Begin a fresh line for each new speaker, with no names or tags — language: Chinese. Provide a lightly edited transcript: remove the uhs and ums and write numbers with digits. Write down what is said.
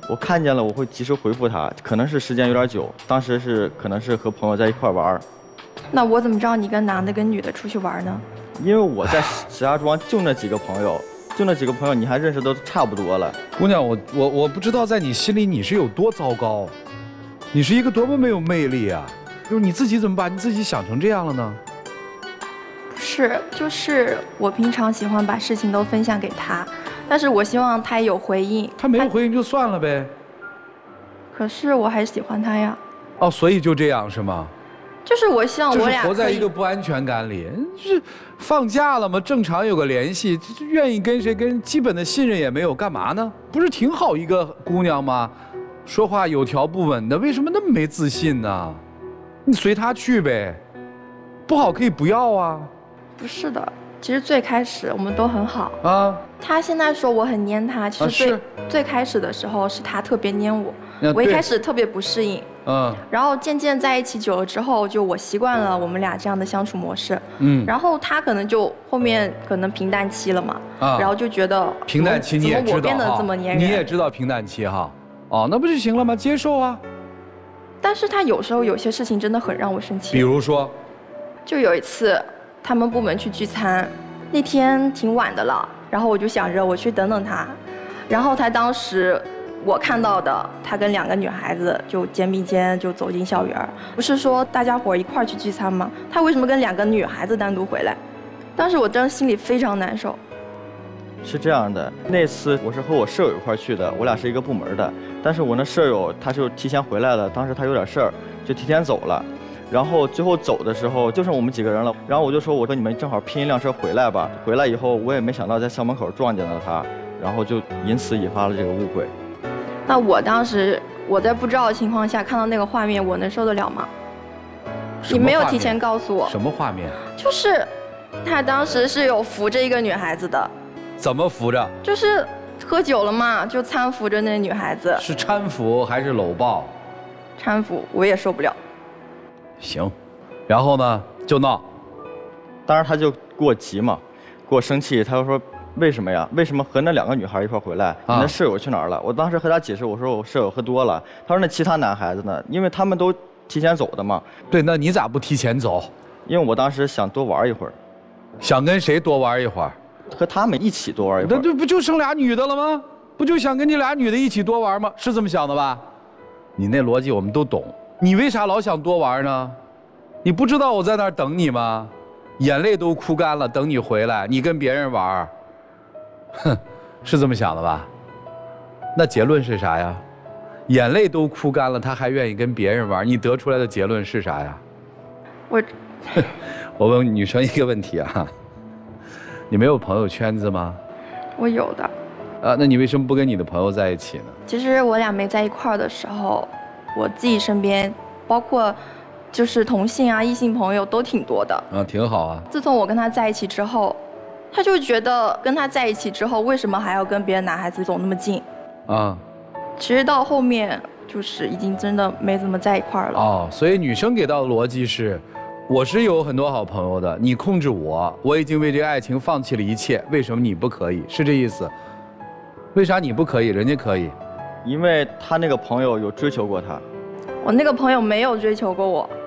我看见了，我会及时回复他，可能是时间有点久，当时可能是和朋友在一块玩。
那我怎么知道你跟男的跟女的出去玩呢？
因为我在石家庄就那几个朋友，你还认识都差不多了。
姑娘，我不知道在你心里你是有多糟糕，你是一个多么没有魅力啊！就是你自己怎么把你自己想成这样了呢？
不是，就是我平常喜欢把事情都分享给他，但是我希望他也有回应。
他没有回应就算了呗。
可是我还是喜欢他呀。
哦，所以就这样是吗？
就是我希望我俩
就是活在一个不安全感里，就是放假了嘛，正常有个联系，愿意跟谁跟基本的信任也没有，干嘛呢？不是挺好一个姑娘吗？说话有条不紊的，为什么那么没自信呢？你随她去呗，不好可以不要啊。
不是的，其实最开始我们都很好
啊。
他现在说我很黏他，其实最开始的时候是他特别黏我，我一开始特别不适应。然后渐渐在一起久了之后，就我习惯了我们俩这样的相处模式。然后他可能就后面可能平淡期了嘛，然后就觉得
平淡期你也知道，
我变得这么黏人，
你也知道平淡期哈，哦，那不就行了吗？接受啊。
但是他有时候有些事情真的很让我生气。
比如说，
就有一次他们部门去聚餐，那天挺晚的了，然后我就想着我去等等他，然后他当时。我看到的，他跟2个女孩子就肩并肩就走进校园，不是说大家伙一块儿去聚餐吗？他为什么跟2个女孩子单独回来？当时我真的心里非常难受。
是这样的，那次我是和我舍友一块儿去的，我俩是一个部门的，但是我那舍友他就提前回来了，当时他有点事儿，就提前走了。然后最后走的时候就剩我们几个人了，然后我就说，我说你们正好拼一辆车回来吧。回来以后我也没想到在校门口撞见了他，然后就因此引发了这个误会。
那我当时我在不知道的情况下看到那个画面，我能受得了吗？你没有提前告诉我。
什么画面？
就是他当时是有扶着一个女孩子的。
怎么扶着？
就是喝酒了嘛，就搀扶着那女孩子。
是搀扶还是搂抱？
搀扶，我也受不了。
行，然后呢就闹。
当时他就给我急嘛，给我生气，他就说。为什么呀？为什么和那2个女孩一块回来？你的舍友去哪儿了？我当时和他解释，我说我舍友喝多了。他说那其他男孩子呢？因为他们都提前走的嘛。
对，那你咋不提前走？
因为我当时想多玩一会儿。
想跟谁多玩一会儿？
和他们一起多玩一会儿。
那不就剩俩女的了吗？不就想跟你俩女的一起多玩吗？是这么想的吧？你那逻辑我们都懂，你为啥老想多玩呢？你不知道我在那儿等你吗？眼泪都哭干了，等你回来，你跟别人玩，哼，是这么想的吧？那结论是啥呀？眼泪都哭干了，他还愿意跟别人玩，你得出来的结论是啥呀？我问女生一个问题啊，你没有朋友圈子吗？
我有的。
那你为什么不跟你的朋友在一起呢？
其实我俩没在一块儿的时候，我自己身边，包括就是同性啊、异性朋友都挺多的。
啊，挺好啊。
自从我跟他在一起之后，他就觉得跟他在一起之后，为什么还要跟别的男孩子走那么近？啊。其实到后面就是已经真的没怎么在一块儿了。
哦，所以女生给到的逻辑是，我是有很多好朋友的，你控制我，我已经为这个爱情放弃了一切，为什么你不可以？是这意思？为啥你不可以，人家可以？
因为他那个朋友有追求过他。
我那个朋友没有追求过我。